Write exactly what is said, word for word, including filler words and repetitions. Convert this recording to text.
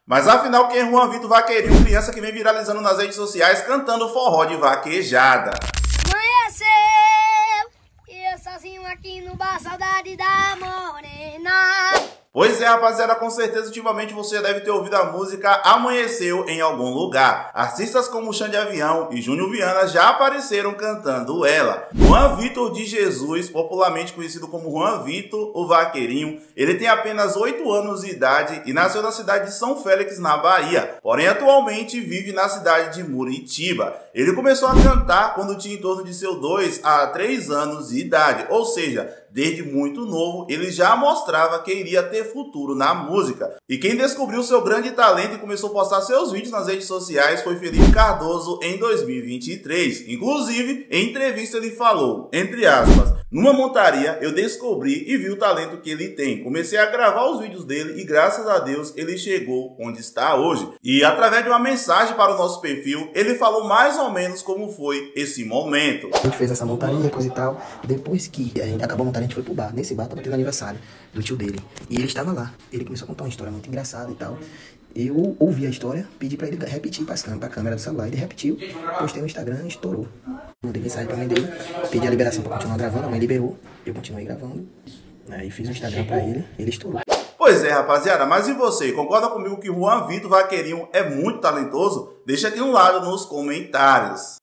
Mas afinal, quem é Juan Vitor Vaqueirinho, criança que vem viralizando nas redes sociais cantando forró de vaquejada? Amanheceu, e eu sozinho aqui no bar, saudade da morena. Pois é, rapaziada, com certeza ultimamente você já deve ter ouvido a música Amanheceu em algum lugar. Artistas como Xande Avião e Júnior Viana já apareceram cantando ela. Juan Vitor de Jesus, popularmente conhecido como Juan Vitor, o Vaqueirinho, ele tem apenas oito anos de idade e nasceu na cidade de São Félix, na Bahia. Porém, atualmente vive na cidade de Muritiba. Ele começou a cantar quando tinha em torno de seus dois a três anos de idade, ou seja, desde muito novo, ele já mostrava que iria ter futuro na música. E quem descobriu seu grande talento e começou a postar seus vídeos nas redes sociais foi Felipe Cardoso em dois mil e vinte e três. Inclusive, em entrevista ele falou, entre aspas, numa montaria eu descobri e vi o talento que ele tem. Comecei a gravar os vídeos dele e graças a Deus ele chegou onde está hoje. E através de uma mensagem para o nosso perfil, ele falou mais ou menos como foi esse momento. A gente fez essa montaria, coisa e tal. Depois que a gente acabou a montaria, a gente foi pro bar. Nesse bar tava tendo aniversário do tio dele. E ele estava lá. Ele começou a contar uma história muito engraçada e tal. Eu ouvi a história, pedi pra ele repetir pra câmera do celular. Ele repetiu, postei no Instagram e estourou. Mandei mensagem pra mãe dele, pedi a liberação pra continuar gravando, a mãe liberou, eu continuei gravando. Aí fiz um Instagram pra ele, ele estourou. Pois é, rapaziada, mas e você? Concorda comigo que Juan Vitor Vaqueirinho é muito talentoso? Deixa aqui um lado nos comentários.